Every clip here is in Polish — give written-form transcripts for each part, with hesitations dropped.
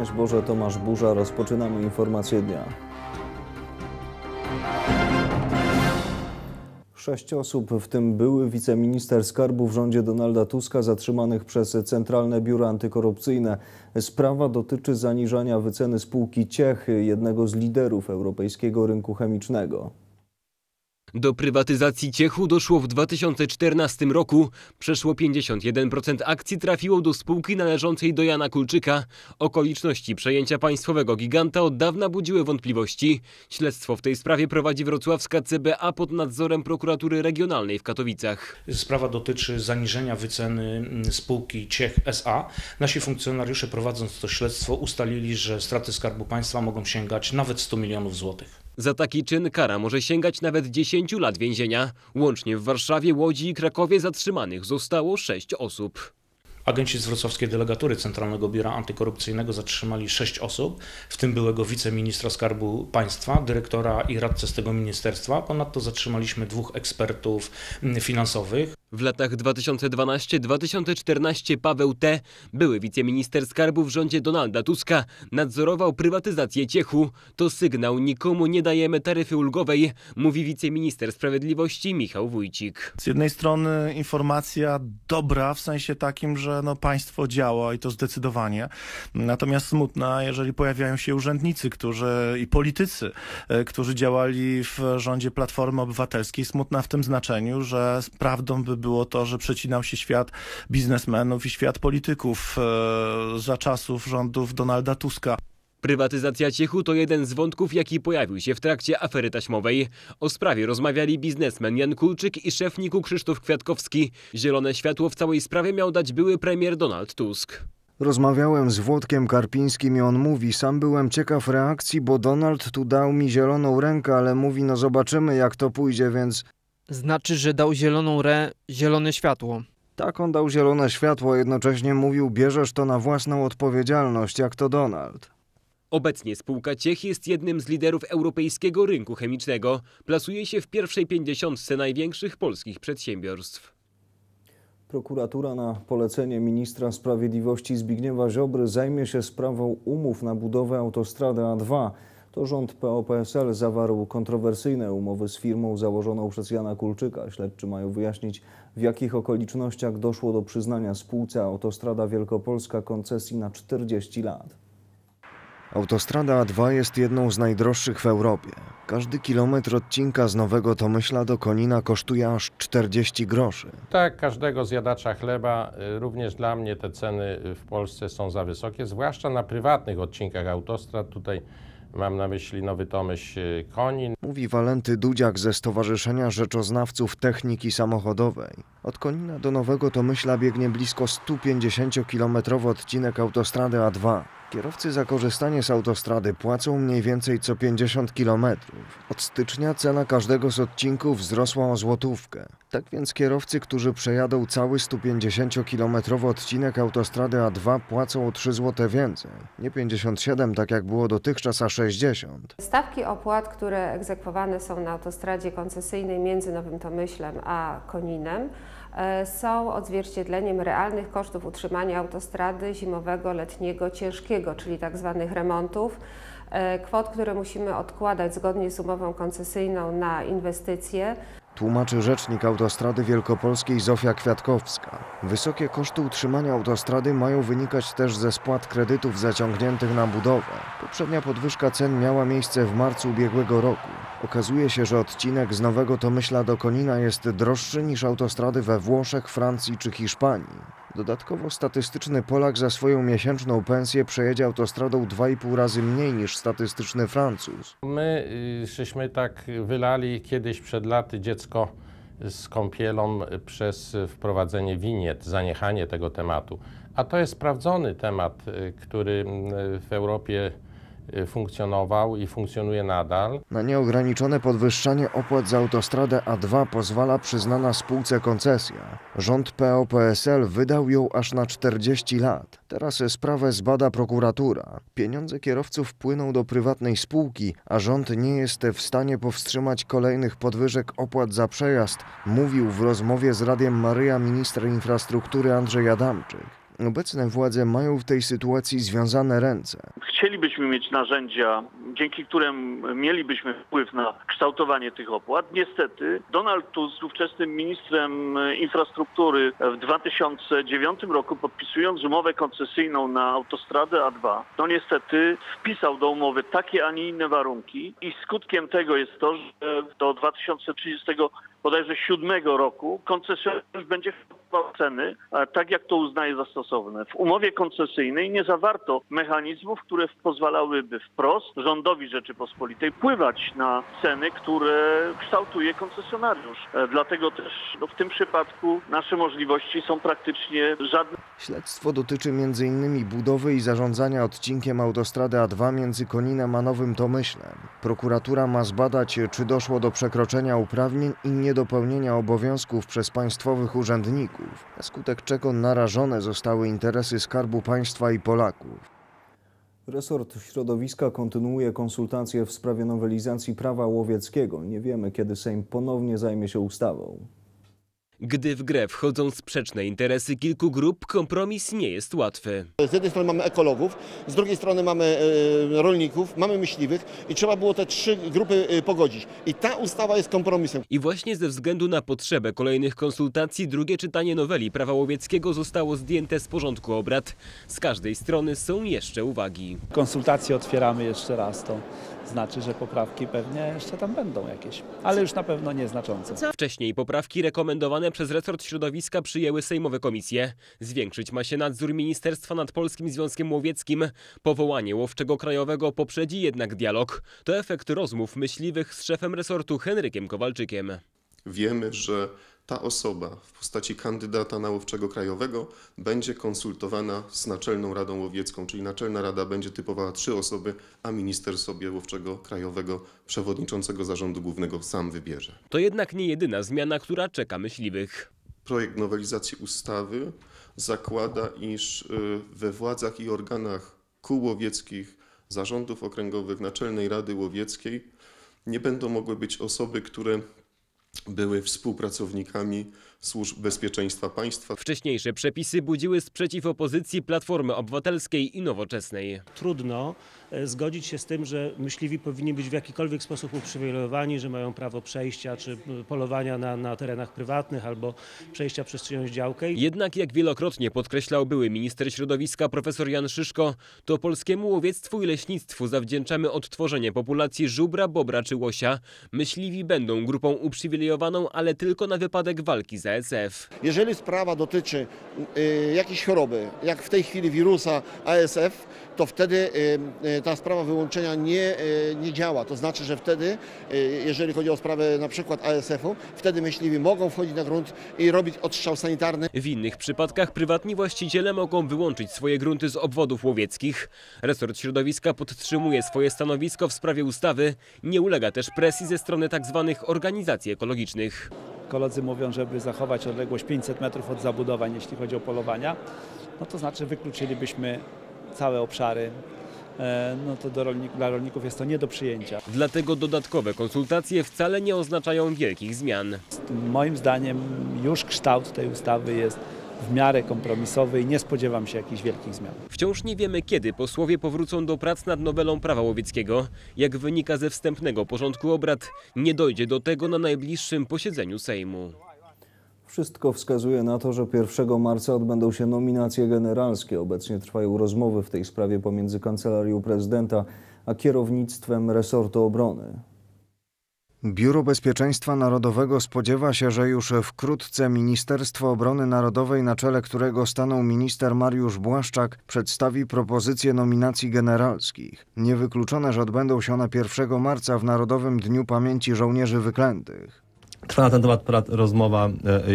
Szczęść Boże, Tomasz Burza. Rozpoczynamy informacje dnia. 6 osób, w tym były wiceminister skarbu w rządzie Donalda Tuska, zatrzymanych przez Centralne Biuro Antykorupcyjne. Sprawa dotyczy zaniżania wyceny spółki Ciech, jednego z liderów europejskiego rynku chemicznego. Do prywatyzacji Ciechu doszło w 2014 roku. Przeszło 51% akcji trafiło do spółki należącej do Jana Kulczyka. Okoliczności przejęcia państwowego giganta od dawna budziły wątpliwości. Śledztwo w tej sprawie prowadzi wrocławska CBA pod nadzorem prokuratury regionalnej w Katowicach. Sprawa dotyczy zaniżenia wyceny spółki Ciech S.A. Nasi funkcjonariusze, prowadząc to śledztwo, ustalili, że straty Skarbu Państwa mogą sięgać nawet 100 milionów złotych. Za taki czyn kara może sięgać nawet 10 lat więzienia. Łącznie w Warszawie, Łodzi i Krakowie zatrzymanych zostało 6 osób. Agenci z wrocławskiej delegatury Centralnego Biura Antykorupcyjnego zatrzymali 6 osób, w tym byłego wiceministra Skarbu Państwa, dyrektora i radcę z tego ministerstwa. Ponadto zatrzymaliśmy 2 ekspertów finansowych. W latach 2012-2014 Paweł T., były wiceminister skarbu w rządzie Donalda Tuska, nadzorował prywatyzację Ciechu. To sygnał: nikomu nie dajemy taryfy ulgowej, mówi wiceminister sprawiedliwości Michał Wójcik. Z jednej strony informacja dobra w sensie takim, że państwo działa i to zdecydowanie. Natomiast smutna, jeżeli pojawiają się urzędnicy i politycy, którzy działali w rządzie Platformy Obywatelskiej. Smutna w tym znaczeniu, że prawdą by było to, że przecinał się świat biznesmenów i świat polityków za czasów rządów Donalda Tuska. Prywatyzacja Ciechu to jeden z wątków, jaki pojawił się w trakcie afery taśmowej. O sprawie rozmawiali biznesmen Jan Kulczyk i szef NIK-u Krzysztof Kwiatkowski. Zielone światło w całej sprawie miał dać były premier Donald Tusk. Rozmawiałem z Włodkiem Karpińskim i on mówi: sam byłem ciekaw reakcji, bo Donald tu dał mi zieloną rękę, ale mówi: no zobaczymy jak to pójdzie, więc... Znaczy, że dał zielone światło. Tak, on dał zielone światło, a jednocześnie mówił: bierzesz to na własną odpowiedzialność, jak to Donald. Obecnie spółka Ciech jest jednym z liderów europejskiego rynku chemicznego. Plasuje się w pierwszej 50 największych polskich przedsiębiorstw. Prokuratura na polecenie ministra sprawiedliwości Zbigniewa Ziobry zajmie się sprawą umów na budowę autostrady A2. To rząd PO-PSL zawarł kontrowersyjne umowy z firmą założoną przez Jana Kulczyka. Śledczy mają wyjaśnić, w jakich okolicznościach doszło do przyznania spółce Autostrada Wielkopolska koncesji na 40 lat. Autostrada A2 jest jedną z najdroższych w Europie. Każdy kilometr odcinka z Nowego Tomyśla do Konina kosztuje aż 40 groszy. Tak, każdego zjadacza chleba, również dla mnie te ceny w Polsce są za wysokie, zwłaszcza na prywatnych odcinkach autostrad. Tutaj mam na myśli Nowy Tomyśl, Konin. Mówi Walenty Dudziak ze Stowarzyszenia Rzeczoznawców Techniki Samochodowej. Od Konina do Nowego Tomyśla biegnie blisko 150-kilometrowy odcinek autostrady A2. Kierowcy za korzystanie z autostrady płacą mniej więcej co 50 km. Od stycznia cena każdego z odcinków wzrosła o złotówkę. Tak więc kierowcy, którzy przejadą cały 150-kilometrowy odcinek autostrady A2, płacą o 3 zł więcej. Nie 57, tak jak było dotychczas, a 60. Stawki opłat, które egzekwowane są na autostradzie koncesyjnej między Nowym Tomyślem a Koninem, są odzwierciedleniem realnych kosztów utrzymania autostrady zimowego, letniego, ciężkiego, czyli tak zwanych remontów, kwot, które musimy odkładać zgodnie z umową koncesyjną na inwestycje. Tłumaczy rzecznik Autostrady Wielkopolskiej Zofia Kwiatkowska. Wysokie koszty utrzymania autostrady mają wynikać też ze spłat kredytów zaciągniętych na budowę. Poprzednia podwyżka cen miała miejsce w marcu ubiegłego roku. Okazuje się, że odcinek z Nowego Tomyśla do Konina jest droższy niż autostrady we Włoszech, Francji czy Hiszpanii. Dodatkowo statystyczny Polak za swoją miesięczną pensję przejedzie autostradą 2,5 razy mniej niż statystyczny Francuz. My żeśmy tak wylali kiedyś przed laty dziecko z kąpielą przez wprowadzenie winiet, zaniechanie tego tematu. A to jest sprawdzony temat, który w Europie funkcjonował i funkcjonuje nadal. Na nieograniczone podwyższanie opłat za autostradę A2 pozwala przyznana spółce koncesja. Rząd PO-PSL wydał ją aż na 40 lat. Teraz sprawę zbada prokuratura. Pieniądze kierowców płyną do prywatnej spółki, a rząd nie jest w stanie powstrzymać kolejnych podwyżek opłat za przejazd, mówił w rozmowie z Radiem Maryja minister infrastruktury Andrzej Adamczyk. Obecne władze mają w tej sytuacji związane ręce. Chcielibyśmy mieć narzędzia, dzięki którym mielibyśmy wpływ na kształtowanie tych opłat. Niestety Donald Tusk, ówczesnym ministrem infrastruktury w 2009 roku, podpisując umowę koncesyjną na autostradę A2, no niestety wpisał do umowy takie, a nie inne warunki i skutkiem tego jest to, że do 2037 roku koncesjonariusz będzie wpływał ceny, tak jak to uznaje za stosowne. W umowie koncesyjnej nie zawarto mechanizmów, które pozwalałyby wprost rządowi Rzeczypospolitej wpływać na ceny, które kształtuje koncesjonariusz. Dlatego też w tym przypadku nasze możliwości są praktycznie żadne. Śledztwo dotyczy m.in. budowy i zarządzania odcinkiem autostrady A2 między Koninem a Nowym Tomyślem. Prokuratura ma zbadać, czy doszło do przekroczenia uprawnień i niedopełnienia obowiązków przez państwowych urzędników, na skutek czego narażone zostały interesy Skarbu Państwa i Polaków. Resort Środowiska kontynuuje konsultacje w sprawie nowelizacji prawa łowieckiego. Nie wiemy, kiedy Sejm ponownie zajmie się ustawą. Gdy w grę wchodzą sprzeczne interesy kilku grup, kompromis nie jest łatwy. Z jednej strony mamy ekologów, z drugiej strony mamy rolników, mamy myśliwych i trzeba było te trzy grupy pogodzić. I ta ustawa jest kompromisem. I właśnie ze względu na potrzebę kolejnych konsultacji drugie czytanie noweli prawa łowieckiego zostało zdjęte z porządku obrad. Z każdej strony są jeszcze uwagi. Konsultacje otwieramy jeszcze raz, to znaczy, że poprawki pewnie jeszcze tam będą jakieś, ale już na pewno nieznaczące. Wcześniej poprawki rekomendowane przez resort środowiska przyjęły sejmowe komisje. Zwiększyć ma się nadzór ministerstwa nad Polskim Związkiem Łowieckim. Powołanie łowczego krajowego poprzedzi jednak dialog. To efekt rozmów myśliwych z szefem resortu Henrykiem Kowalczykiem. Wiemy, że ta osoba w postaci kandydata na łowczego krajowego będzie konsultowana z Naczelną Radą Łowiecką, czyli Naczelna Rada będzie typowała 3 osoby, a minister sobie łowczego krajowego, przewodniczącego zarządu głównego sam wybierze. To jednak nie jedyna zmiana, która czeka myśliwych. Projekt nowelizacji ustawy zakłada, iż we władzach i organach kół łowieckich, zarządów okręgowych, Naczelnej Rady Łowieckiej nie będą mogły być osoby, które były współpracownikami służb bezpieczeństwa państwa. Wcześniejsze przepisy budziły sprzeciw opozycji Platformy Obywatelskiej i Nowoczesnej. Trudno zgodzić się z tym, że myśliwi powinni być w jakikolwiek sposób uprzywilejowani, że mają prawo przejścia czy polowania na terenach prywatnych albo przejścia przez czyjąś działkę. Jednak jak wielokrotnie podkreślał były minister środowiska profesor Jan Szyszko, to polskiemu łowiectwu i leśnictwu zawdzięczamy odtworzenie populacji żubra, bobra czy łosia. Myśliwi będą grupą uprzywilejowaną, ale tylko na wypadek walki z ASF. Jeżeli sprawa dotyczy jakiejś choroby, jak w tej chwili wirusa ASF, to wtedy ta sprawa wyłączenia nie działa. To znaczy, że wtedy, jeżeli chodzi o sprawę na przykład ASF-u, wtedy myśliwi mogą wchodzić na grunt i robić odstrzał sanitarny. W innych przypadkach prywatni właściciele mogą wyłączyć swoje grunty z obwodów łowieckich. Resort środowiska podtrzymuje swoje stanowisko w sprawie ustawy. Nie ulega też presji ze strony tzw. organizacji ekologicznych. Ekolodzy mówią, żeby zachować odległość 500 metrów od zabudowań, jeśli chodzi o polowania, no to znaczy wykluczylibyśmy całe obszary, no to dla rolników jest to nie do przyjęcia. Dlatego dodatkowe konsultacje wcale nie oznaczają wielkich zmian. Moim zdaniem już kształt tej ustawy jest w miarę kompromisowy i nie spodziewam się jakichś wielkich zmian. Wciąż nie wiemy, kiedy posłowie powrócą do prac nad nowelą prawa łowieckiego. Jak wynika ze wstępnego porządku obrad, nie dojdzie do tego na najbliższym posiedzeniu Sejmu. Wszystko wskazuje na to, że 1 marca odbędą się nominacje generalskie. Obecnie trwają rozmowy w tej sprawie pomiędzy Kancelarią Prezydenta a kierownictwem resortu obrony. Biuro Bezpieczeństwa Narodowego spodziewa się, że już wkrótce Ministerstwo Obrony Narodowej, na czele którego stanął minister Mariusz Błaszczak, przedstawi propozycje nominacji generalskich. Niewykluczone, że odbędą się one 1 marca w Narodowym Dniu Pamięci Żołnierzy Wyklętych. Trwa na ten temat rozmowa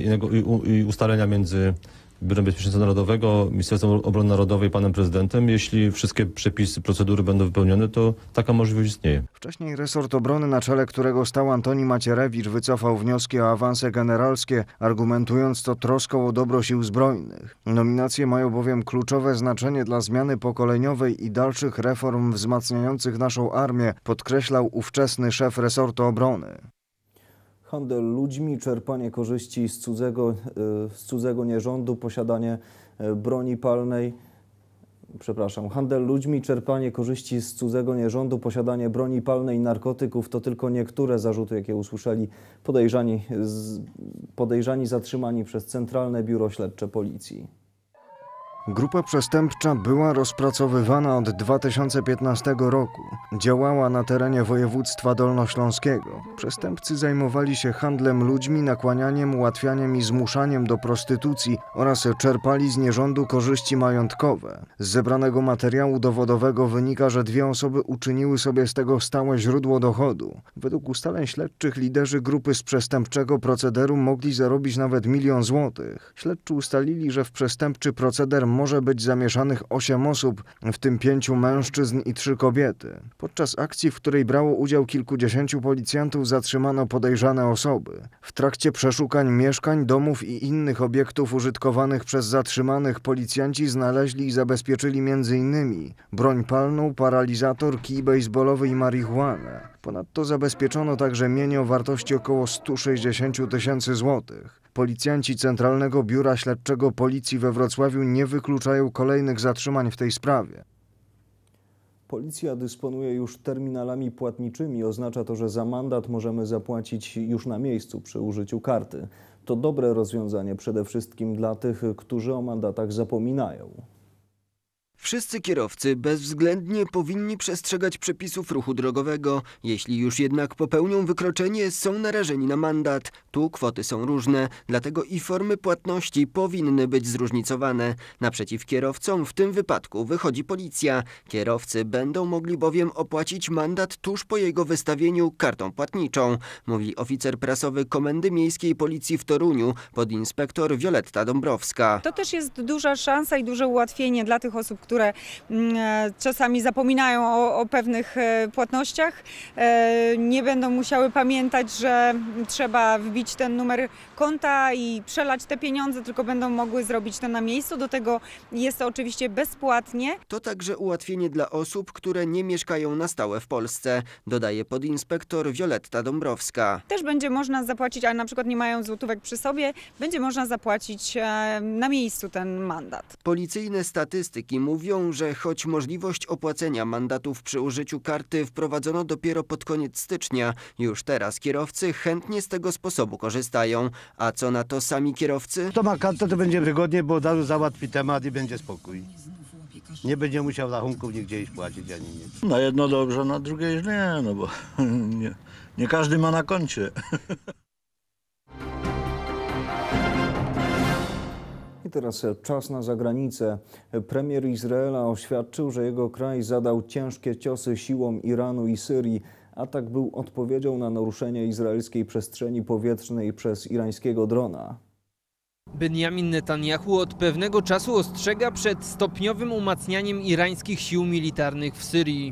i ustalenia między Biurem Bezpieczeństwa Narodowego, Ministerstwem Obrony Narodowej, panem prezydentem. Jeśli wszystkie przepisy, procedury będą wypełnione, to taka możliwość istnieje. Wcześniej resort obrony, na czele którego stał Antoni Macierewicz, wycofał wnioski o awanse generalskie, argumentując to troską o dobro sił zbrojnych. Nominacje mają bowiem kluczowe znaczenie dla zmiany pokoleniowej i dalszych reform wzmacniających naszą armię, podkreślał ówczesny szef resortu obrony. Handel ludźmi, czerpanie korzyści z cudzego nierządu, posiadanie broni palnej. Handel ludźmi, czerpanie korzyści z cudzego nierządu, posiadanie broni palnej i narkotyków to tylko niektóre zarzuty, jakie usłyszeli podejrzani zatrzymani przez Centralne Biuro Śledcze Policji. Grupa przestępcza była rozpracowywana od 2015 roku. Działała na terenie województwa dolnośląskiego. Przestępcy zajmowali się handlem ludźmi, nakłanianiem, ułatwianiem i zmuszaniem do prostytucji oraz czerpali z nierządu korzyści majątkowe. Z zebranego materiału dowodowego wynika, że 2 osoby uczyniły sobie z tego stałe źródło dochodu. Według ustaleń śledczych liderzy grupy z przestępczego procederu mogli zarobić nawet 1 000 000 złotych. Śledczy ustalili, że w przestępczy proceder może być zamieszanych 8 osób, w tym 5 mężczyzn i 3 kobiety. Podczas akcji, w której brało udział kilkudziesięciu policjantów, zatrzymano podejrzane osoby. W trakcie przeszukań mieszkań, domów i innych obiektów użytkowanych przez zatrzymanych policjanci znaleźli i zabezpieczyli m.in. broń palną, paralizator, kij bejsbolowy i marihuanę. Ponadto zabezpieczono także mienie o wartości około 160 000 złotych. Policjanci Centralnego Biura Śledczego Policji we Wrocławiu nie wykluczają kolejnych zatrzymań w tej sprawie. Policja dysponuje już terminalami płatniczymi. Oznacza to, że za mandat możemy zapłacić już na miejscu przy użyciu karty. To dobre rozwiązanie przede wszystkim dla tych, którzy o mandatach zapominają. Wszyscy kierowcy bezwzględnie powinni przestrzegać przepisów ruchu drogowego. Jeśli już jednak popełnią wykroczenie, są narażeni na mandat. Tu kwoty są różne, dlatego i formy płatności powinny być zróżnicowane. Naprzeciw kierowcom w tym wypadku wychodzi policja. Kierowcy będą mogli bowiem opłacić mandat tuż po jego wystawieniu kartą płatniczą, mówi oficer prasowy Komendy Miejskiej Policji w Toruniu, podinspektor Wioletta Dąbrowska. To też jest duża szansa i duże ułatwienie dla tych osób, które czasami zapominają o pewnych płatnościach. Nie będą musiały pamiętać, że trzeba wbić ten numer konta i przelać te pieniądze, tylko będą mogły zrobić to na miejscu. Do tego jest to oczywiście bezpłatnie. To także ułatwienie dla osób, które nie mieszkają na stałe w Polsce, dodaje podinspektor Wioletta Dąbrowska. Też będzie można zapłacić, ale na przykład nie mają złotówek przy sobie, będzie można zapłacić na miejscu ten mandat. Policyjne statystyki mówią, że choć możliwość opłacenia mandatów przy użyciu karty wprowadzono dopiero pod koniec stycznia, już teraz kierowcy chętnie z tego sposobu korzystają. A co na to sami kierowcy? Kto ma kartę, to będzie wygodnie, bo od razu załatwi temat i będzie spokój. Nie będzie musiał rachunków nigdzie iść płacić ani nic. Na jedno dobrze, na drugie nie, no bo nie każdy ma na koncie. I teraz czas na zagranicę. Premier Izraela oświadczył, że jego kraj zadał ciężkie ciosy siłom Iranu i Syrii. Atak był odpowiedzią na naruszenie izraelskiej przestrzeni powietrznej przez irańskiego drona. Benjamin Netanyahu od pewnego czasu ostrzega przed stopniowym umacnianiem irańskich sił militarnych w Syrii.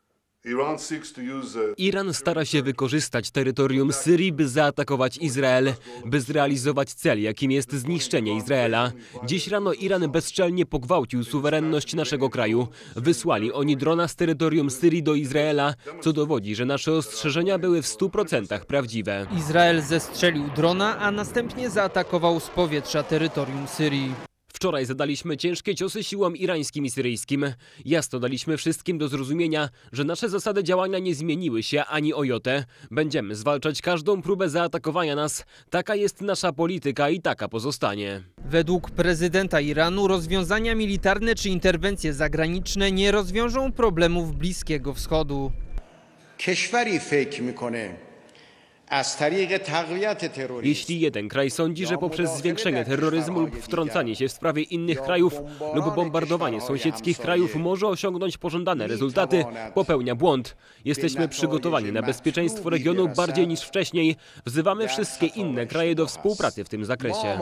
Iran stara się wykorzystać terytorium Syrii, by zaatakować Izrael, by zrealizować cel, jakim jest zniszczenie Izraela. Dziś rano Iran bezczelnie pogwałcił suwerenność naszego kraju. Wysłali oni drona z terytorium Syrii do Izraela, co dowodzi, że nasze ostrzeżenia były w 100% prawdziwe. Izrael zestrzelił drona, a następnie zaatakował z powietrza terytorium Syrii. Wczoraj zadaliśmy ciężkie ciosy siłom irańskim i syryjskim. Jasno daliśmy wszystkim do zrozumienia, że nasze zasady działania nie zmieniły się ani o jotę. Będziemy zwalczać każdą próbę zaatakowania nas. Taka jest nasza polityka i taka pozostanie. Według prezydenta Iranu rozwiązania militarne czy interwencje zagraniczne nie rozwiążą problemów Bliskiego Wschodu. Jeśli jeden kraj sądzi, że poprzez zwiększenie terroryzmu lub wtrącanie się w sprawie innych krajów lub bombardowanie sąsiedzkich krajów może osiągnąć pożądane rezultaty, popełnia błąd. Jesteśmy przygotowani na bezpieczeństwo regionu bardziej niż wcześniej. Wzywamy wszystkie inne kraje do współpracy w tym zakresie.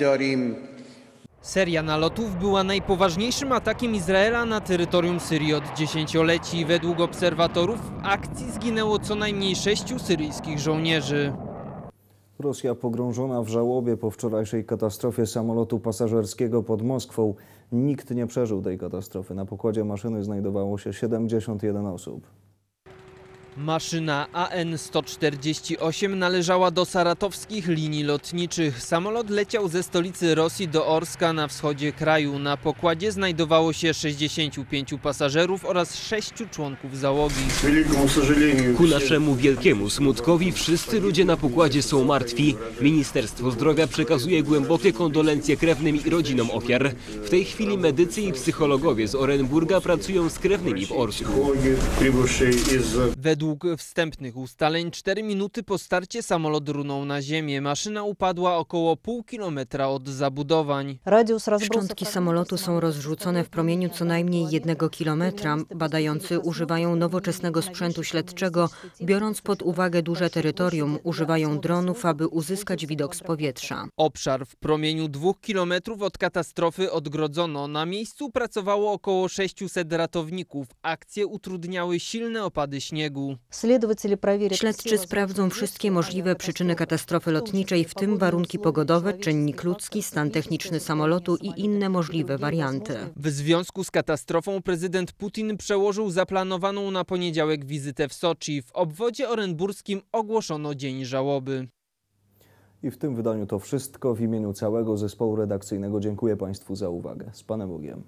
Seria nalotów była najpoważniejszym atakiem Izraela na terytorium Syrii od dziesięcioleci. Według obserwatorów w akcji zginęło co najmniej 6 syryjskich żołnierzy. Rosja pogrążona w żałobie po wczorajszej katastrofie samolotu pasażerskiego pod Moskwą. Nikt nie przeżył tej katastrofy. Na pokładzie maszyny znajdowało się 71 osób. Maszyna AN-148 należała do saratowskich linii lotniczych. Samolot leciał ze stolicy Rosji do Orska na wschodzie kraju. Na pokładzie znajdowało się 65 pasażerów oraz 6 członków załogi. Ku naszemu wielkiemu smutkowi wszyscy ludzie na pokładzie są martwi. Ministerstwo Zdrowia przekazuje głębokie kondolencje krewnym i rodzinom ofiar. W tej chwili medycy i psychologowie z Orenburga pracują z krewnymi w Orsku. Według wstępnych ustaleń 4 minuty po starcie samolot runął na ziemię. Maszyna upadła około pół kilometra od zabudowań. Szczątki samolotu są rozrzucone w promieniu co najmniej 1 kilometra. Badający używają nowoczesnego sprzętu śledczego, biorąc pod uwagę duże terytorium. Używają dronów, aby uzyskać widok z powietrza. Obszar w promieniu 2 kilometrów od katastrofy odgrodzono. Na miejscu pracowało około 600 ratowników. Akcje utrudniały silne opady śniegu. Śledczy sprawdzą wszystkie możliwe przyczyny katastrofy lotniczej, w tym warunki pogodowe, czynnik ludzki, stan techniczny samolotu i inne możliwe warianty. W związku z katastrofą prezydent Putin przełożył zaplanowaną na poniedziałek wizytę w Soczi. W obwodzie orenburskim ogłoszono dzień żałoby. I w tym wydaniu to wszystko. W imieniu całego zespołu redakcyjnego dziękuję Państwu za uwagę. Z Panem Bogiem.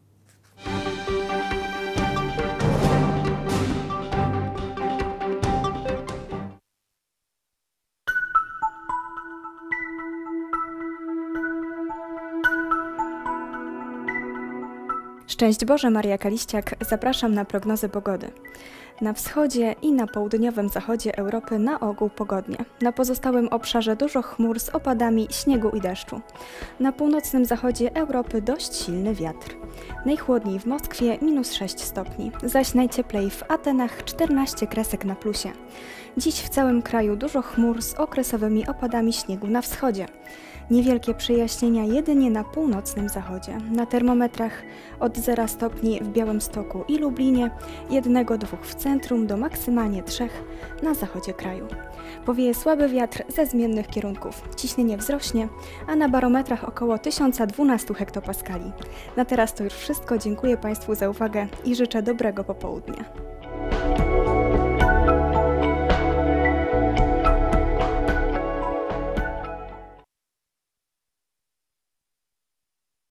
Szczęść Boże, Maria Kaliściak, zapraszam na prognozę pogody. Na wschodzie i na południowym zachodzie Europy na ogół pogodnie. Na pozostałym obszarze dużo chmur z opadami śniegu i deszczu. Na północnym zachodzie Europy dość silny wiatr. Najchłodniej w Moskwie -6 stopni, zaś najcieplej w Atenach 14 kresek na plusie. Dziś w całym kraju dużo chmur z okresowymi opadami śniegu na wschodzie. Niewielkie przejaśnienia jedynie na północnym zachodzie. Na termometrach od 0 stopni w Białymstoku i Lublinie, 1-2 w centrum do maksymalnie 3 na zachodzie kraju. Powieje słaby wiatr ze zmiennych kierunków. Ciśnienie wzrośnie, a na barometrach około 1012 hektopaskali. Na teraz to już wszystko. Dziękuję Państwu za uwagę i życzę dobrego popołudnia.